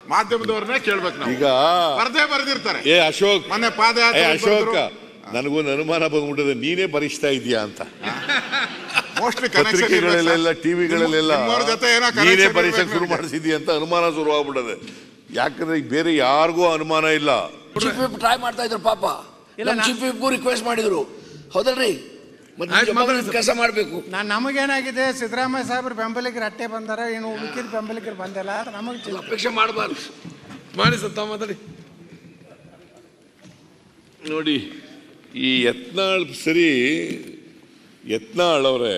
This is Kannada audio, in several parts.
ಮಾಧ್ಯಮದವ್ರನ್ನೇ ಕೇಳ್ಬೇಕು ನಾವು. ಈಗ ಬರ್ದೇ ಬರ್ದಿರ್ತಾರೆ. ಅಶೋಕ್ ಮೊನ್ನೆ ಪಾದಯಾತ್ರೆ ಅಶೋಕ್ ನನಗೊಂದು ಅನುಮಾನ ಬಂದ್ಬಿಟ್ಟಿದೆ, ನೀನೇ ಬರಿಸ್ತಾ ಇದೀಯಾ ಅಂತ. ಮೋಸ್ಟ್ಲಿ ಪತ್ರಿಕೆಗಳಲ್ಲೆಲ್ಲ ಟಿವಿಗಳಲ್ಲೆಲ್ಲ ನೀನೇ ಬರೀಸಕ್ ಶುರು ಮಾಡಿಸಿದ್ಯಾ ಅಂತ ಅನುಮಾನ ಶುರು ಆಗ್ಬಿಟ್ಟದೆ. ಯಾಕಂದ್ರೆ ಬೇರೆ ಯಾರಿಗೂ ಅನುಮಾನ ಇಲ್ಲ. ಟ್ರೈ ಮಾಡ್ತಾ ಇದ್ರು ಪಾಪ, ಚೀಫ್ ವಿಪ್ಗೂ ರಿಕ್ವೆಸ್ಟ್ ಮಾಡಿದ್ರು, ಹೌದಲ್ರಿ? ಕೆಲಸ ಮಾಡಬೇಕು. ನಮಗೇನಾಗಿದೆ, ಸಿದ್ದರಾಮಯ್ಯ ಸಾಹೇಬ್ರ ಬೆಂಬಲಿಗರು ಅಟ್ಟೆ ಬಂದಾರ, ಏನು ಉಳ್ಕಿದ ಬೆಂಬಲಿಗರು ಬಂದಿಲ್ಲ, ನಮಗೆ ಅಪೇಕ್ಷೆ ಮಾಡಬಾರ್ದು. ಮಾಡಿ ಸತ್ತ ಮಾತಾಡಿ. ನೋಡಿ, ಈ ಯತ್ನಾಳ್ ಸರಿ, ಯತ್ನಾಳ್ ಅವರೇ,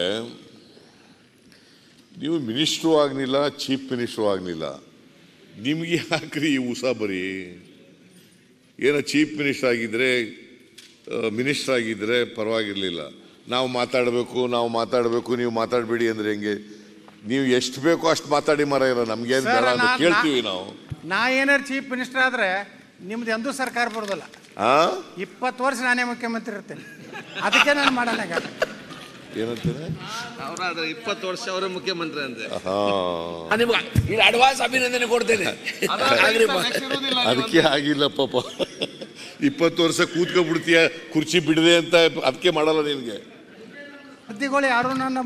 ನೀವು ಮಿನಿಸ್ಟ್ರು ಆಗಲಿಲ್ಲ, ಚೀಫ್ ಮಿನಿಸ್ಟ್ರು ಆಗಲಿಲ್ಲ, ನಿಮ್ಗೆ ಯಾಕ್ರಿ ಈ ಉಸಾಬರಿ? ಏನೋ ಚೀಫ್ ಮಿನಿಸ್ಟರ್ ಆಗಿದ್ರೆ, ಮಿನಿಸ್ಟರ್ ಆಗಿದ್ರೆ ಪರವಾಗಿರಲಿಲ್ಲ. ನಾವು ಮಾತಾಡಬೇಕು ನೀವು ಮಾತಾಡಬೇಡಿ ಅಂದ್ರೆ ಹೆಂಗೆ? ನೀವು ಎಷ್ಟು ಬೇಕೋ ಅಷ್ಟು ಮಾತಾಡಿ ಮರ ಇರೋ, ನಮ್ಗೇನು ಬೇಡ ಅಂತ ಕೇಳ್ತೀವಿ ನಾವು. ನಾ ಏನಾರು ಚೀಫ್ ಮಿನಿಸ್ಟರ್ ಆದ್ರೆ ನಿಮ್ದು ಎಂದೂ ಸರ್ಕಾರ ಬರೋದಲ್ಲ. 20 ವರ್ಷ ನಾನೇ ಮುಖ್ಯಮಂತ್ರಿ ಇರ್ತೇನೆ, ಅದಕ್ಕೆ ನಾನು ಮಾಡಲ್ಲ. ಏನಂತೇನೆ ಅವರಾದ್ರೆ 20 ವರ್ಷ ಅವರೇ ಮುಖ್ಯಮಂತ್ರಿ ಅಂತೆ. ನಿಮ್ಗೆ ಅಡ್ವಾನ್ಸ್ ಅಭಿನಂದನೆ ಕೊಡ್ತೇನೆ. ಅದಕ್ಕೆ ಆಗಿಲ್ಲ ಪಾಪ. 20 ವರ್ಷ ಕೂತ್ಕೊಂಡ್ಬಿಡ್ತೀಯ ಕುರ್ಚಿ ಬಿಡದೆ ಅಂತ, ಅದಕ್ಕೆ ಮಾಡಲ್ಲ ನಿನ್ಗೆ. ಸುದ್ದಿಗಳು ಯಾರು ನನ್ನ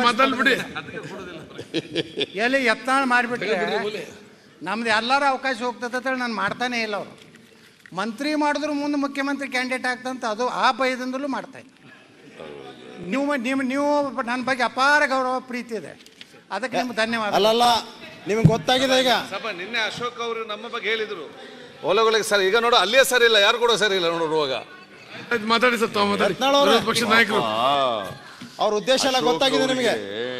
ಎಲ್ಲಿ ಯತ್ನಾಳ್ ಮಾಡಿಬಿಟ್ರೆ ನಮ್ದು ಎಲ್ಲರ ಅವಕಾಶ ಹೋಗ್ತದೆ, ನಾನು ಮಾಡ್ತಾನೆ ಇಲ್ಲ. ಅವರು ಮಂತ್ರಿ ಮಾಡಿದ್ರು ಮುಂದೆ ಮುಖ್ಯಮಂತ್ರಿ ಕ್ಯಾಂಡಿಡೇಟ್ ಆಗ್ತಂತ, ಅದು ಆ ಭಯದಿಂದಲೂ ಮಾಡ್ತಾ ಇಲ್ಲ. ನೀವು ನನ್ನ ಬಗ್ಗೆ ಅಪಾರ ಗೌರವ ಪ್ರೀತಿ ಇದೆ, ಅದಕ್ಕೆ ನಿಮ್ಗೆ ಧನ್ಯವಾದ. ಅಲ್ಲಲ್ಲ, ನಿಮ್ಗೆ ಗೊತ್ತಾಗಿದೆ ಈಗ. ನಿನ್ನೆ ಅಶೋಕ್ ಅವರು ನಮ್ಮ ಬಗ್ಗೆ ಹೇಳಿದ್ರು, ಓಲಗಳಿಗೆ ಸರ್ ಈಗ ನೋಡು ಅಲ್ಲಿಯೇ ಸರಿ ಇಲ್ಲ, ಯಾರು ಕೂಡ ಸರಿ ಇಲ್ಲ ನೋಡುವಾಗ. ಮಾತಾಡಿ ಸರ್, ಪಕ್ಷದ ನಾಯಕರು ಅವ್ರ ಉದ್ದೇಶ ಎಲ್ಲ ಗೊತ್ತಾಗಿದೆ ನಿಮಗೆ.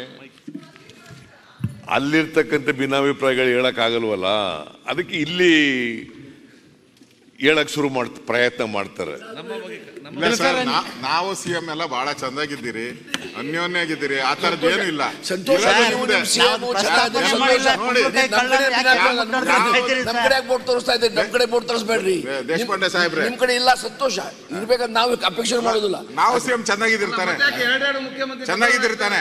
ಅಲ್ಲಿರ್ತಕ್ಕಂಥ ಭಿನ್ನಾಭಿಪ್ರಾಯಗಳು ಹೇಳಕ್ ಆಗಲ್ವಲ್ಲ, ಅದಕ್ಕೆ ಇಲ್ಲಿ ಹೇಳಕ್ ಶುರು ಪ್ರಯತ್ನ ಮಾಡ್ತಾರೆ. ನಾವು ಸಿಎಂ ಎಲ್ಲ ಬಹಳ ಚಂದಾಗಿದ್ದೀರಿ, ಅನ್ಯೋನ್ಯಾಗಿದ್ದೀರಿ, ಆ ತರದ್ದು ಏನು ಇಲ್ಲ. ದೇಶಪಾಂಡೆ ಸಾಹೇಬ್ರೆ, ನಿಮ್ ಕಡೆ ಇಲ್ಲ, ಸಂತೋಷ ಇರ್ಬೇಕಂತ ನಾವು ಅಪೇಕ್ಷೆ ಮಾಡೋದಿಲ್ಲ. ನಾವು ಸಿಎಂ ಚೆನ್ನಾಗಿದ್ದಿರ್ತಾನೆ, ಚೆನ್ನಾಗಿದ್ದಿರ್ತಾನೆ.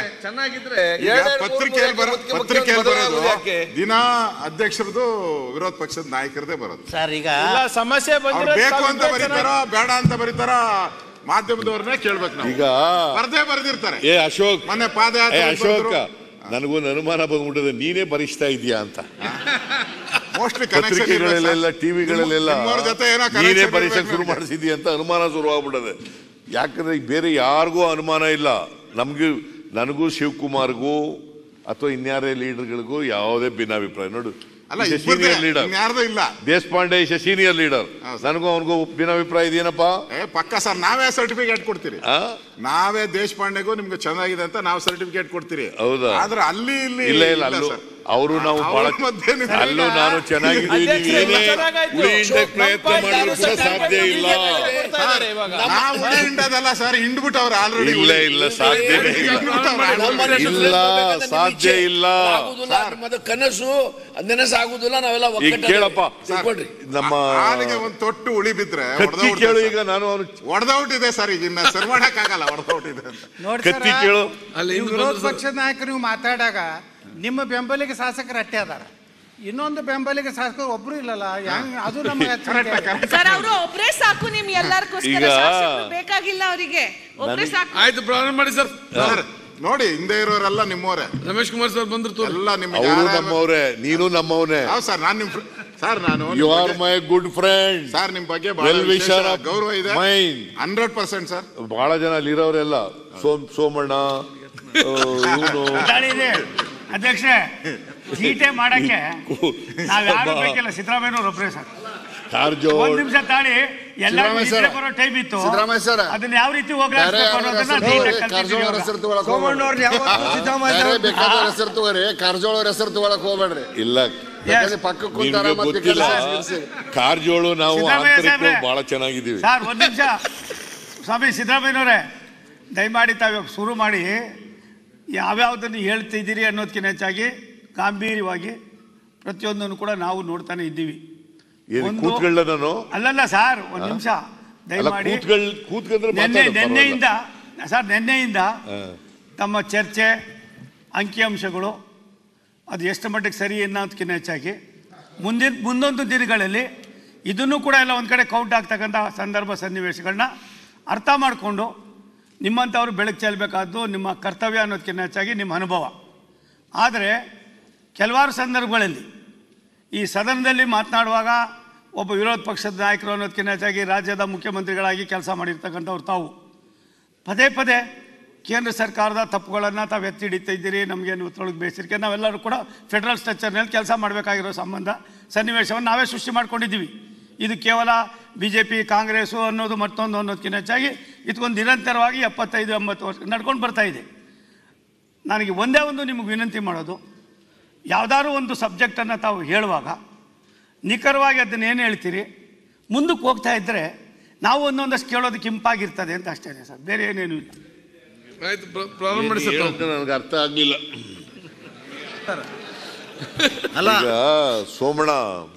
ಪತ್ರಿಕೆಯಲ್ಲಿ ಬರೋದು ದಿನ ಅಧ್ಯಕ್ಷರದು, ವಿರೋಧ ಪಕ್ಷದ ನಾಯಕರದೇ ಬರೋದು. ಸರ್ ಈಗ ಸಮಸ್ಯೆ ಬೇಕು ಅಂತ ಬರೀತಾರೋ ಬೇಡ ಅಂತ ಬರೀತಾರೋ ಮಾಧ್ಯಮದವ್ರನ್ನೇ ಕೇಳ್ಬೇಕು ನಾವು. ಈಗ ಬರ್ದೇ ಬರ್ದಿರ್ತಾರೆ. ಅಶೋಕ್ ಮೊನ್ನೆ ಪಾದಯಾತ್ರೆ ಅಶೋಕ್ ನನಗೊಂದು ಅನುಮಾನ ಬಂದ್ಬಿಟ್ಟಿದೆ, ನೀನೇ ಬರಿಸ್ತಾ ಇದೀಯಾ ಅಂತ. ಮೋಸ್ಟ್ಲಿ ಪತ್ರಿಕೆಗಳಲ್ಲೆಲ್ಲ ಟಿವಿಗಳಲ್ಲೆಲ್ಲ ನೀನೇ ಬರೀಸಕ್ ಶುರು ಮಾಡಿಸಿದ್ಯಾ ಅಂತ ಅನುಮಾನ ಶುರು ಆಗ್ಬಿಟ್ಟದೆ. ಯಾಕಂದ್ರೆ ಬೇರೆ ಯಾರಿಗೂ ಅನುಮಾನ ಇಲ್ಲ. ನನಗೂ ಶಿವಕುಮಾರ್ಗೂ ಅಥವಾ ಇನ್ಯಾರೇ ಲೀಡರ್ಗಳಿಗೂ ಯಾವುದೇ ಭಿನ್ನಾಭಿಪ್ರಾಯ. ನೋಡು, senior leader Deshpande is senior leader. ನನಗೂ ಅವನಿಗೂ ಭಿನ್ನಾಭಿಪ್ರಾಯ ಇದೆಯೇನಪ್ಪ? ಪಕ್ಕ ಸರ್, ನಾವೇ ಸರ್ಟಿಫಿಕೇಟ್ ಕೊಡ್ತೀರಿ. ನಾವೇ ದೇಶಪಾಂಡೆಗೂ ನಿಮ್ಗೆ ಚೆನ್ನಾಗಿದೆ ಅಂತ ನಾವು ಸರ್ಟಿಫಿಕೇಟ್ ಕೊಡ್ತೀರಿ. ಹೌದಾ? ಆದ್ರೆ ಅಲ್ಲಿ ಇಲ್ಲ ಅಲ್ಲೂ ಅವರು ನಾವು ಅಲ್ಲೂ ನಾನು ಚೆನ್ನಾಗಿದ್ದೀವಿ, ಪ್ರಯತ್ನ ಮಾಡಿದ್ರು ಕೂಡ ಸಾಧ್ಯ ಇಲ್ಲ. ಇಂಡದಲ್ಲ ಸರ್, ಇಂಡ್ಬಿಟ್ಟವ್ರು ಆಲ್ರೆಡಿ. ಇಲ್ಲ ಸಾಧ್ಯನೇ ಇಲ್ಲ, ಸಾಧ್ಯ ಇಲ್ಲ. ಕನಸು ನೆನಸಾಗುದಿಲ್ಲ. ನಾವೆಲ್ಲ ಈಗ ಕೇಳಪ್ಪ, ನಮ್ಮ ಒಂದು ತೊಟ್ಟು ಉಳಿ ಬಿದ್ರೆ ಕೇಳು. ಈಗ ನಾನು ಹೊಡೆದೌಟ್ ಇದೆ ಸರ್, ಈಗ ಇನ್ನ ಸರ್ ಮಾಡಕ್ ಆಗಲ್ಲ, ಹೊಡೆದೌಟ್ ಇದೆ ಅಂತ. ಕತ್ತಿ ಕೇಳು. ವಿರೋಧ ಪಕ್ಷದ ನಾಯಕರು ನೀವು ಮಾತಾಡಾಗ ನಿಮ್ಮ ಬೆಂಬಲಿಗೆ ಶಾಸಕರು ಅಟ್ಟೆ ಅದಾರ, ಇನ್ನೊಂದು ಬೆಂಬಲಿಗೆ ಶಾಸಕರು ಒಬ್ರು ಇಲ್ಲಲ್ಲ. ಅದು ನಮಗೆ ಸರ್, ಅವರು ಒಬ್ರೇ ಸಾಕು, ನಿಮ್ ಎಲ್ಲರಿಗೋಸ್ಕರ ಬೇಕಾಗಿಲ್ಲ ಅವರಿಗೆ, ಒಬ್ರೇ ಸಾಕು. ಆಯ್ತು, ಪ್ರಾರಂಭ ಮಾಡಿ ಸರ್. ನೋಡಿ, ಹಿಂದೆ ಇರೋರೆಲ್ಲ ನಿಮ್ಮವರೇ. ರಮೇಶ್ ಕುಮಾರ್ ಸರ್ ಬಂದ್ರು ಎಲ್ಲ ನಮ್ಮವರೇ, ನೀನು ನಮ್ಮವನೇ. ಸರ್, ನಾನು you are my good friend sir. ನಿಮ್ ಬಗ್ಗೆ ಗೌರವ ಇದೆ, 100% ಸರ್. ಬಹಳ ಜನ ಅಲ್ಲಿರೋರೆಲ್ಲ ಸೋಮಣ್ಣ, ಅಧ್ಯಕ್ಷ ಚೀಟೆ ಮಾಡಕ್ಕೆ ನಾವ್ ಯಾರು ಬೇಕಿಲ್ಲ, ಸಿದ್ದರಾಮಯ್ಯನವ್ರು ಒಬ್ಬರೇ ಸರ್. ಒಂದ್ ನಿಮಿಷ ತಾಳಿ, ಎಲ್ಲ ಬರೋ ಟೈಮ್ ಇತ್ತು, ಅದನ್ನ ಯಾವ ರೀತಿ ಹೋಗ್ಲಾಡ್ಸ್ಬೇಕು ಕಾರಜೋಳ ಹೆಸರು ತಗೊಳಕ್ ಹೋಗ್ಬೇಡ್ರಿ. ಇಲ್ಲ, ಗೊತ್ತಿಲ್ಲ, ಕಾರಜೋಳು ನಾವು ಬಹಳ ಚೆನ್ನಾಗಿದ್ದೀವಿ ಸರ್. ಒಂದ್ ನಿಮಿಷ ಸ್ವಾಮಿ ಸಿದ್ದರಾಮಯ್ಯನವರೇ, ದಯಮಾಡಿ ತಾವು ಶುರು ಮಾಡಿ ಯಾವ್ಯಾವುದನ್ನು ಹೇಳ್ತಿದ್ದೀರಿ ಅನ್ನೋದಕ್ಕಿಂತ ಹೆಚ್ಚಾಗಿ ಗಾಂಭೀರ್ಯವಾಗಿ ಪ್ರತಿಯೊಂದನ್ನು ಕೂಡ ನಾವು ನೋಡ್ತಾನೆ ಇದ್ದೀವಿ. ಅಲ್ಲಲ್ಲ ಸರ್, ಒಂದ್ ನಿಮಿಷ ದಯಮಾಡಿ. ನಿನ್ನೆಯಿಂದ ತಮ್ಮ ಚರ್ಚೆ, ಅಂಕಿಅಂಶಗಳು ಅದು ಎಷ್ಟು ಮಟ್ಟಿಗೆ ಸರಿ ಅನ್ನೋದಕ್ಕಿಂತ ಹೆಚ್ಚಾಗಿ ಮುಂದೊಂದು ದಿನಗಳಲ್ಲಿ ಇದನ್ನು ಕೂಡ ಎಲ್ಲ ಒಂದು ಕಡೆ ಕೌಂಟ್ ಆಗ್ತಕ್ಕಂಥ ಸಂದರ್ಭ ಸನ್ನಿವೇಶಗಳನ್ನ ಅರ್ಥ ಮಾಡಿಕೊಂಡು ನಿಮ್ಮಂಥವ್ರು ಬೆಳಕು ಚೆಲ್ಲಬೇಕಾದ್ದು ನಿಮ್ಮ ಕರ್ತವ್ಯ ಅನ್ನೋದಕ್ಕಿಂತ ಹೆಚ್ಚಾಗಿ ನಿಮ್ಮ ಅನುಭವ. ಆದರೆ ಕೆಲವಾರು ಸಂದರ್ಭಗಳಲ್ಲಿ ಈ ಸದನದಲ್ಲಿ ಮಾತನಾಡುವಾಗ ಒಬ್ಬ ವಿರೋಧ ಪಕ್ಷದ ನಾಯಕರು ಅನ್ನೋದಕ್ಕಿಂತ ಹೆಚ್ಚಾಗಿ ರಾಜ್ಯದ ಮುಖ್ಯಮಂತ್ರಿಗಳಾಗಿ ಕೆಲಸ ಮಾಡಿರ್ತಕ್ಕಂಥವ್ರು ತಾವು ಪದೇ ಪದೇ ಕೇಂದ್ರ ಸರ್ಕಾರದ ತಪ್ಪುಗಳನ್ನು ತಾವು ಎತ್ತಿ ಹಿಡಿತಾ ಇದ್ದೀರಿ, ನಮಗೇನು ತೊಳಗೆ ಬೇಸಿರಿಕೆ, ನಾವೆಲ್ಲರೂ ಕೂಡ ಫೆಡರಲ್ ಸ್ಟ್ರಕ್ಚರ್ನಲ್ಲಿ ಕೆಲಸ ಮಾಡಬೇಕಾಗಿರೋ ಸನ್ನಿವೇಶವನ್ನು ನಾವೇ ಸೃಷ್ಟಿ ಮಾಡ್ಕೊಂಡಿದ್ದೀವಿ. ಇದು ಕೇವಲ BJP ಕಾಂಗ್ರೆಸ್ಸು ಅನ್ನೋದು ಮತ್ತೊಂದು ಅನ್ನೋದಕ್ಕಿಂತ ಹೆಚ್ಚಾಗಿ ಇದಕ್ಕೊಂದು ನಿರಂತರವಾಗಿ 75-80 ವರ್ಷ ನಡ್ಕೊಂಡು ಬರ್ತಾ ಇದೆ. ನನಗೆ ಒಂದೇ ಒಂದು ನಿಮಗೆ ವಿನಂತಿ ಮಾಡೋದು, ಯಾವುದಾದ್ರೂ ಒಂದು ಸಬ್ಜೆಕ್ಟನ್ನು ತಾವು ಹೇಳುವಾಗ ನಿಖರವಾಗಿ ಅದನ್ನೇನು ಹೇಳ್ತೀರಿ, ಮುಂದಕ್ಕೆ ಹೋಗ್ತಾ ಇದ್ದರೆ ನಾವು ಒಂದೊಂದಷ್ಟು ಕೇಳೋದಕ್ಕೆ ಇಂಪಾಗಿರ್ತದೆ ಅಂತ ಅಷ್ಟೇ ಸರ್, ಬೇರೆ ಏನೇನು ಇಲ್ಲ. ನನಗೆ ಅರ್ಥ ಆಗಲಿಲ್ಲ. ಅಲ್ಲ ಸೋಮಣ್ಣ